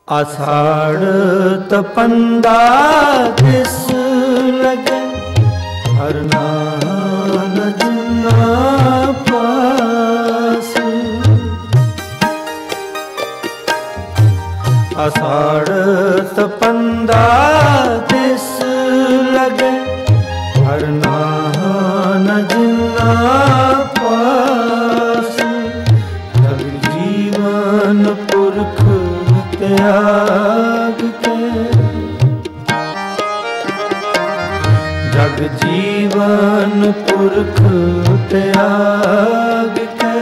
आषाढ़ तपंदा तिस लगे हर नान जिना पास। आषाढ़ तपंदा तिस लगे हर नान जिना पास। जग जीवन पुरख त्याग के जग जीवन पुरख त्याग के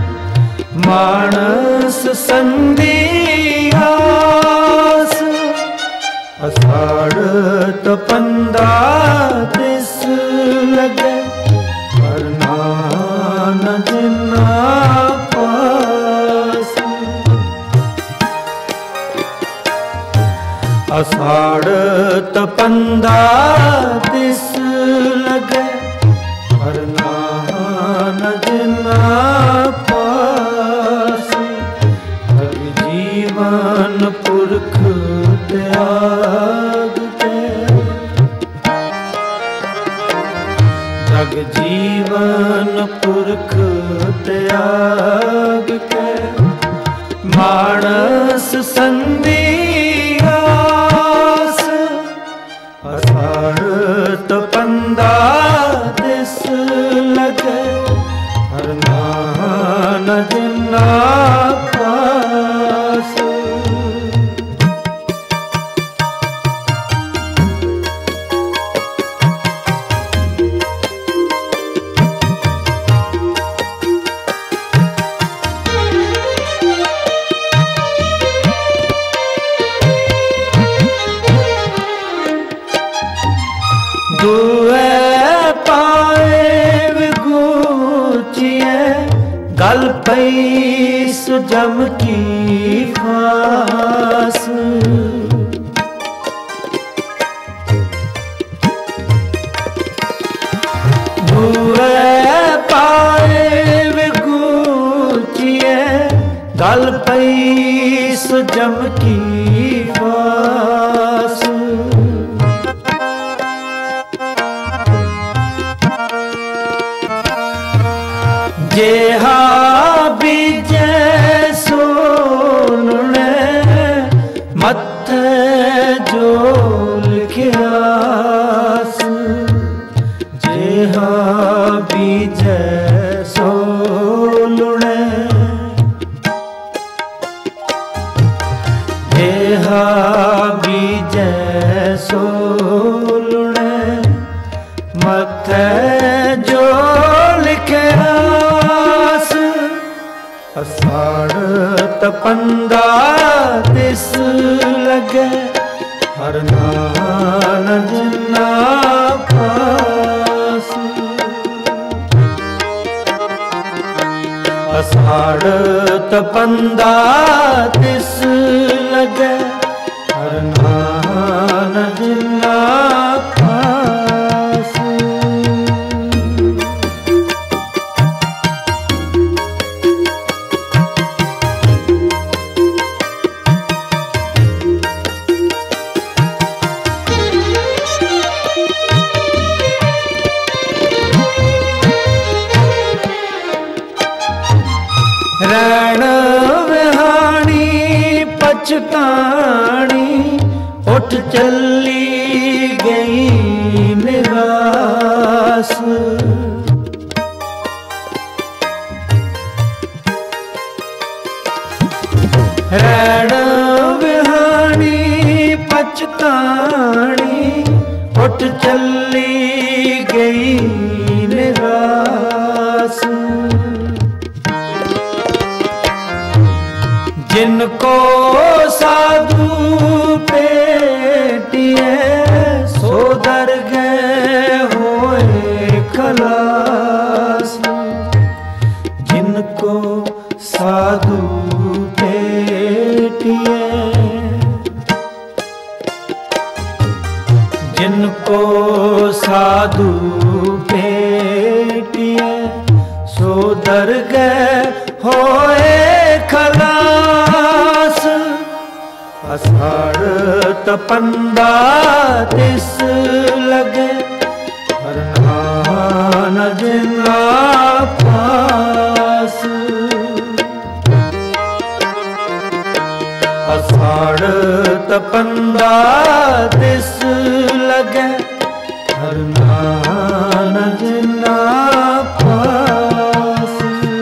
मानस संधियास। आषाढ़ तपंदा तिस लगे हर नान जिना पास। आषाढ़ तपंदा तिस लगे हर नान जिना पास। हर जीवन पुरख त्याग के जग जीवन पुरख त्याग के मानस संधि। आषाढ़ तपंदा तिस लगे हर नान जिना पास। दुए पाए विगूचिए गल पई सुजम की फास। दुए पाए विगूचिए गल पई सुजम की फास। जेहा बीजे सोने मत्थे जो लिखियास। जेहा बीजे सोने जेहा बीजे सोने मत्थे जो लिखिया। आषाढ़ तपंदा तिस लगे हर नान जिना पास। आषाढ़ तपंदा तिस लगे हर नान जिना पास। रैण विहाणी पछताणी उठ चली गई निरास। रैण विहाणी पछताणी उठ चली गई निरास। जिनको साधु पेटिए सो दर गए होए खलास। जिनको साधु पेटिए जिनको साधु पेटिए सो दर गए होए खलास। अषाढ़ तपंदा तिस लगे, हरनान जिना पास। अषाढ़ तपंदा तिस लगे, हरनान जिना पास।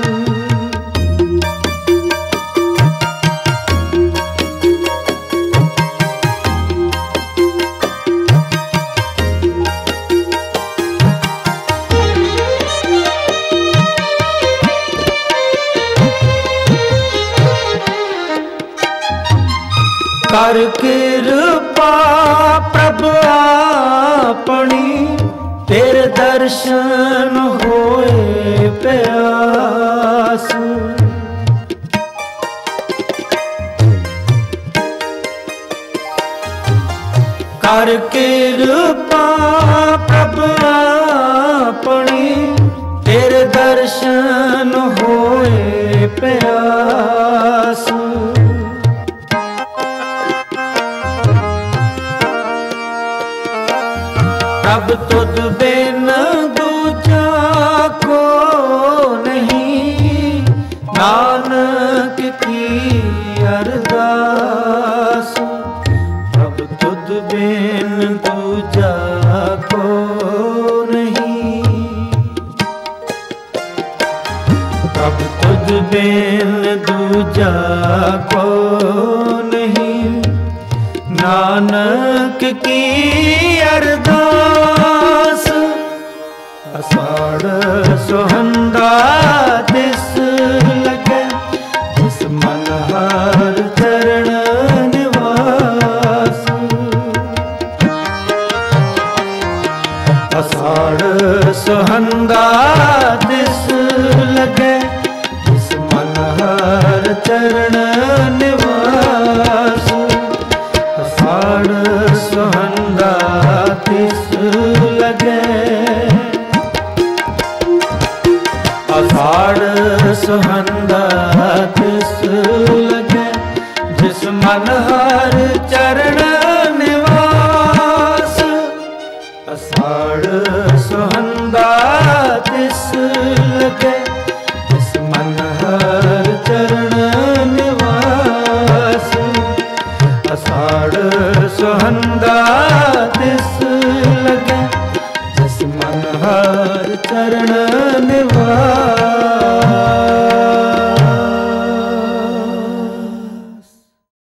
कर कृपा प्रभु आपनी, तेरे दर्शन होए प्यास। कर कृपा प्रभु आपनी, तेरे दर्शन होए प्यास। अब तुझ बिन दूजा को नहीं, नानक की अरदास। अब तुझ बिन दूजा को नहीं, अब तुझ बिन दूजा को नहीं, नानक की अरदास। अषाढ़ सुहंदा तिस लगे, जिस मन हर चरण निवास। अषाढ़ सुहंदा तिस लगे, जिस मन हर चरण निवास। अषाढ़ सुहंदा तिस लगे, अषाढ़ सुहंदा तिस लगे, जिस मन हर चरण निवास। अषाढ़ सुहंदा तिस लगे, जिस मन हर चरण निवास। अषाढ़